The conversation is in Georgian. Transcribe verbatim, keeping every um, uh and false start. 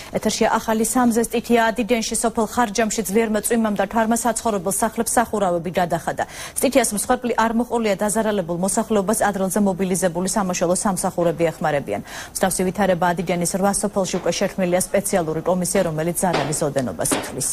ეთერშია ახალი სამზე სტიქია ადიდენში სოფელ ხარჯამში ძლიერმა წვიმამ და თარმა საცხოვრებელ სახლებს სახურავები გადახადა. სტიქიას მსხვერპლი არ მოყოლია დაზარალებულ მოსახლეობას ადრელზე მობილიზებული სამაშველო სამსახურები ეხმარებიან. მსგავსი ვითარება ადიდენის რვა სოფელში უკვე შექმნილია სპეციალური კომისია, რომელიც ზარალის ოდენობას ითვლის.